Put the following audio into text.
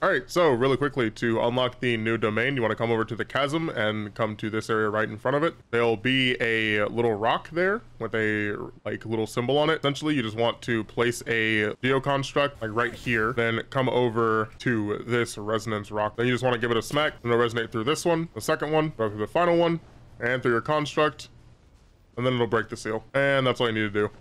All right, so really quickly, to unlock the new domain, you want to come over to the chasm and come to this area right in front of it. There'll be a little rock there with a little symbol on it. Essentially, you just want to place a geoconstruct like right here, then come over to this resonance rock. Then you just want to give it a smack, and it'll resonate through this one, the second one, go through the final one, and through your construct, and then it'll break the seal. And that's all you need to do.